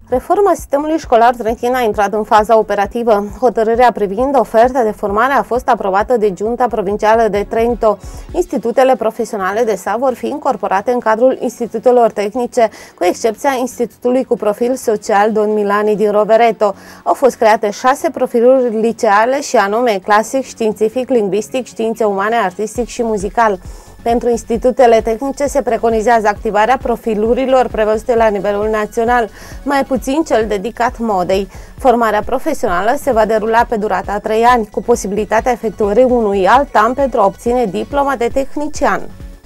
Reforma sistemului școlar Trentin a intrat în faza operativă. Hotărârea privind oferta de formare a fost aprobată de Giunta Provincială de Trento. Institutele profesionale de stat vor fi incorporate în cadrul institutelor tehnice, cu excepția Institutului cu profil social Don Milani din Rovereto. Au fost create 6 profiluri liceale și anume clasic, științific, lingvistic, științe umane, artistic și muzical. Pentru institutele tehnice se preconizează activarea profilurilor prevăzute la nivelul național, mai puțin cel dedicat modei. Formarea profesională se va derula pe durata 3 ani, cu posibilitatea efectuării unui alt an pentru a obține diploma de tehnician.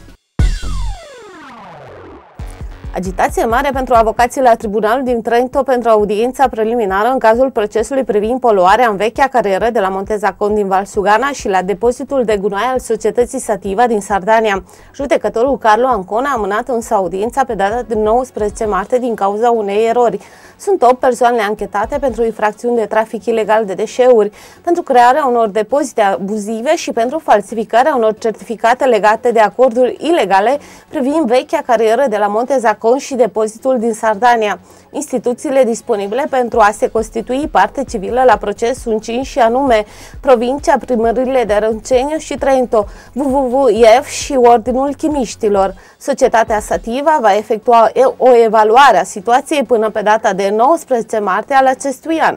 Agitație mare pentru avocații la Tribunalul din Trento pentru audiența preliminară în cazul procesului privind poluarea în vechea carieră de la Montezacon din Val Sugana și la depozitul de gunoi al societății Sativa din Sardania. Judecătorul Carlo Ancona a amânat însă audiența pe data de 19 martie din cauza unei erori. Sunt 8 persoane anchetate pentru infracțiuni de trafic ilegal de deșeuri, pentru crearea unor depozite abuzive și pentru falsificarea unor certificate legate de acorduri ilegale privind vechea carieră de la Montezacon și depozitul din Sardania. Instituțiile disponibile pentru a se constitui parte civilă la proces sunt 5 și anume Provincia, Primările de Ronceniu și Trento, WWF și Ordinul Chimiștilor. Societatea Sativa va efectua o evaluare a situației până pe data de 19 martie al acestui an.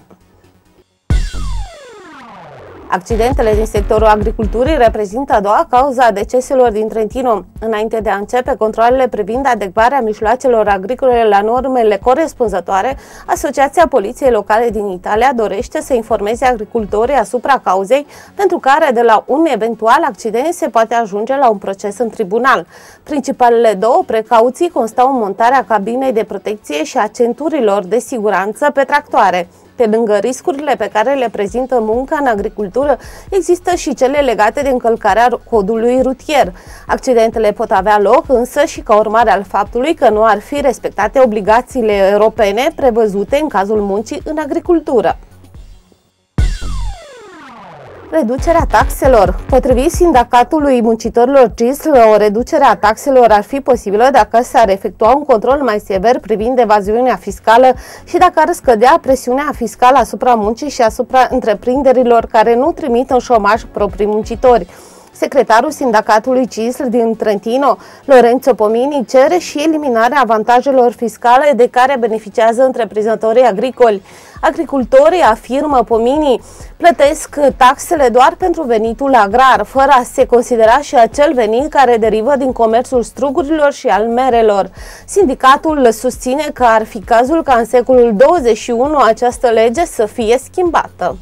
Accidentele din sectorul agriculturii reprezintă a doua cauză a deceselor din Trentino. Înainte de a începe controalele privind adecvarea mijloacelor agricole la normele corespunzătoare, Asociația Poliției Locale din Italia dorește să informeze agricultorii asupra cauzei pentru care de la un eventual accident se poate ajunge la un proces în tribunal. Principalele două precauții constau în montarea cabinei de protecție și a centurilor de siguranță pe tractoare. Pe lângă riscurile pe care le prezintă munca în agricultură, există și cele legate de încălcarea codului rutier. Accidentele pot avea loc însă și ca urmare al faptului că nu ar fi respectate obligațiile europene prevăzute în cazul muncii în agricultură. Reducerea taxelor. Potrivit Sindicatului Muncitorilor CISL, o reducere a taxelor ar fi posibilă dacă s-ar efectua un control mai sever privind evaziunea fiscală și dacă ar scădea presiunea fiscală asupra muncii și asupra întreprinderilor care nu trimit în șomaj proprii muncitori. Secretarul Sindicatului CISL din Trentino, Lorenzo Pomini, cere și eliminarea avantajelor fiscale de care beneficiază întreprinzătorii agricoli. Agricultorii, afirmă Pomini, plătesc taxele doar pentru venitul agrar, fără a se considera și acel venit care derivă din comerțul strugurilor și al merelor. Sindicatul susține că ar fi cazul ca în secolul 21 această lege să fie schimbată.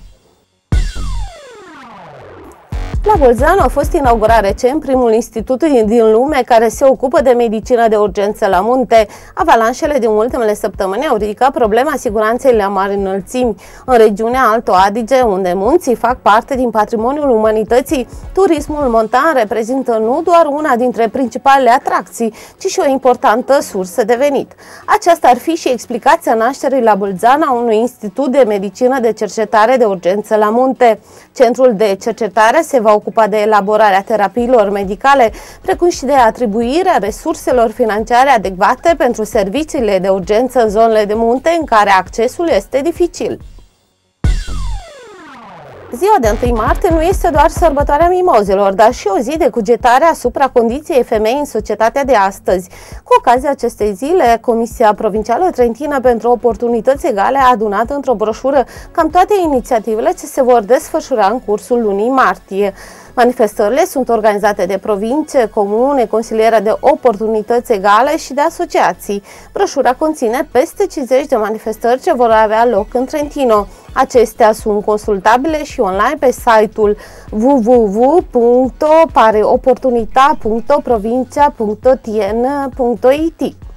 La Bolzano a fost inaugurat recent primul institut din lume care se ocupă de medicină de urgență la munte. Avalanșele din ultimele săptămâni au ridicat problema siguranței la mari înălțimi. În regiunea Alto Adige, unde munții fac parte din patrimoniul umanității, turismul montan reprezintă nu doar una dintre principalele atracții, ci și o importantă sursă de venit. Aceasta ar fi și explicația nașterii la Bolzano a unui institut de medicină de cercetare de urgență la munte. Centrul de cercetare se va ocupa de elaborarea terapiilor medicale, precum și de atribuirea resurselor financiare adecvate pentru serviciile de urgență în zonele de munte în care accesul este dificil. Ziua de 1 martie nu este doar sărbătoarea mimozelor, dar și o zi de cugetare asupra condiției femei în societatea de astăzi. Cu ocazia acestei zile, Comisia Provincială Trentină pentru Oportunități Egale a adunat într-o broșură cam toate inițiativele ce se vor desfășura în cursul lunii martie. Manifestările sunt organizate de provincie, comune, consiliere de oportunități egale și de asociații. Broșura conține peste 50 de manifestări ce vor avea loc în Trentino. Acestea sunt consultabile și online pe site-ul www.pareoportunita.provincia.tien.it.